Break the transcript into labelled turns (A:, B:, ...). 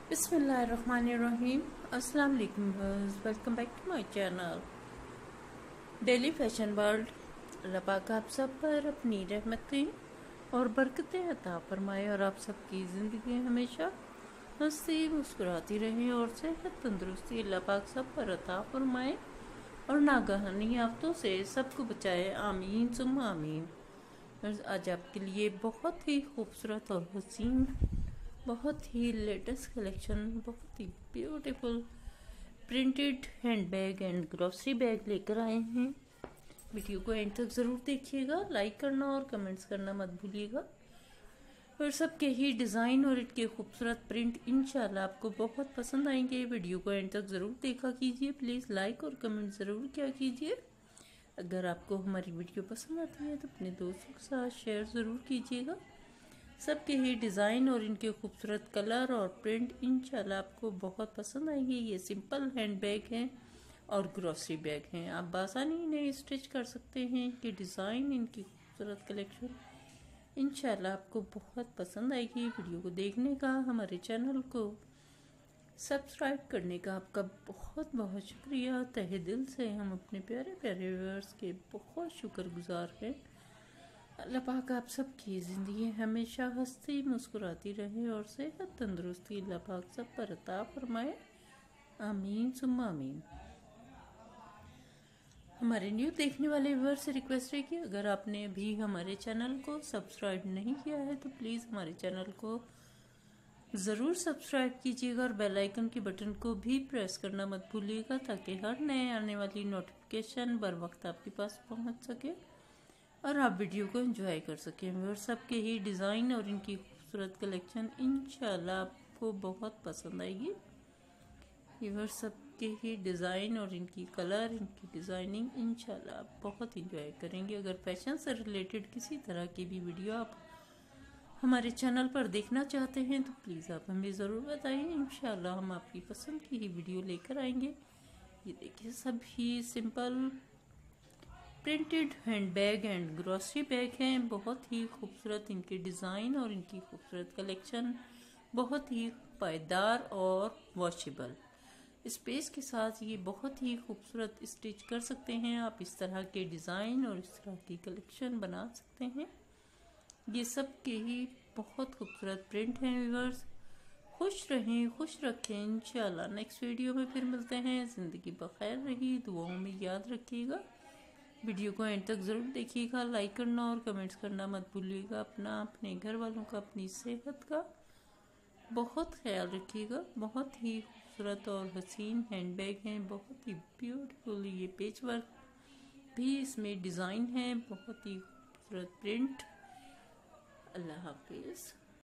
A: बिस्मिल्लाहिर्रहमानिर्रहीम। अस्सलाम वालेकुम, welcome back to my channel daily fashion world. अल्लाह पाक आप सब पर अपनी रहमतें और बरकतें अता फरमाए और आप सबकी ज़िंदगी हमेशा हंसती मुस्कुराती रहे और सेहत तंदुरुस्ती अल्लाह पाक सब पर अता फरमाए और नागहानी आफतों से सबको बचाए, आमीन सुम्मा आमीन। और आज आपके लिए बहुत ही खूबसूरत और हसीन, बहुत ही लेटेस्ट कलेक्शन, बहुत ही beautiful printed hand bag and grocery bag लेकर आए हैं। वीडियो को एंड तक ज़रूर देखिएगा, लाइक करना और कमेंट्स करना मत भूलिएगा। और सबके ही डिज़ाइन और इनके खूबसूरत प्रिंट इंशाल्लाह आपको बहुत पसंद आएंगे। वीडियो को एंड तक ज़रूर देखा कीजिए, प्लीज़ लाइक और कमेंट ज़रूर किया कीजिए। अगर आपको हमारी वीडियो पसंद आती है तो अपने दोस्तों के साथ शेयर ज़रूर कीजिएगा। सबके ही डिज़ाइन और इनके खूबसूरत कलर और प्रिंट इंशाल्लाह आपको बहुत पसंद आएंगे। ये सिंपल हैंड बैग हैं और ग्रोसरी बैग हैं, आप बासानी इन्हें स्टिच कर सकते हैं। इनके डिज़ाइन, इनकी खूबसूरत कलेक्शन इंशाल्लाह आपको बहुत पसंद आएगी। वीडियो को देखने का, हमारे चैनल को सब्सक्राइब करने का आपका बहुत बहुत शुक्रिया। तहे दिल से हम अपने प्यारे प्यारे व्यूअर्स के बहुत शुक्रगुजार हैं। अल्लाह पाक आप सबकी ज़िंदगी हमेशा हंसती मुस्कुराती रहे और सेहत तंदुरुस्ती अल्लाह पाक सब पर अता फरमाए, आमीन सुम्मा आमीन। हमारे न्यू देखने वाले व्यूअर से रिक्वेस्ट है कि अगर आपने अभी हमारे चैनल को सब्सक्राइब नहीं किया है तो प्लीज़ हमारे चैनल को ज़रूर सब्सक्राइब कीजिएगा और बेल आइकन के बटन को भी प्रेस करना मत भूलिएगा ताकि हर नए आने वाली नोटिफिकेशन बर वक्त आपके पास पहुंच सके और आप वीडियो को एंजॉय कर सकें। और सबके ही डिज़ाइन और इनकी खूबसूरत कलेक्शन इंशाल्लाह आपको बहुत पसंद आएगी। और सबके ही डिज़ाइन और इनकी कलर, इनकी डिज़ाइनिंग इंशाल्लाह आप बहुत इंजॉय करेंगे। अगर फैशन से रिलेटेड किसी तरह की भी वीडियो आप हमारे चैनल पर देखना चाहते हैं तो प्लीज़ आप हमें ज़रूर बताइए, इंशाल्लाह हम आपकी पसंद की ही वीडियो लेकर आएंगे। ये देखिए, सभी simple printed hand bag and grocery bag हैं। बहुत ही खूबसूरत इनके डिज़ाइन और इनकी खूबसूरत कलेक्शन, बहुत ही पायदार और वॉशेबल स्पेस के साथ ये बहुत ही खूबसूरत स्टिच कर सकते हैं। आप इस तरह के डिज़ाइन और इस तरह की कलेक्शन बना सकते हैं। ये सब के ही बहुत खूबसूरत प्रिंट हैं। व्यूअर्स खुश रहें, खुश रखें। इंशाल्लाह नेक्स्ट वीडियो में फिर मिलते हैं। ज़िंदगी बखैर रही, दुआओं में याद रखिएगा। वीडियो को एंड तक ज़रूर देखिएगा, लाइक करना और कमेंट्स करना मत भूलिएगा। अपना, अपने घर वालों का, अपनी सेहत का बहुत ख्याल रखिएगा। बहुत ही खूबसूरत और हसीन हैंड बैग हैं, बहुत ही ब्यूटीफुल। ये पेच वर्क भी इसमें डिज़ाइन है, बहुत ही खूबसूरत प्रिंट। अल्लाह हाफिज़।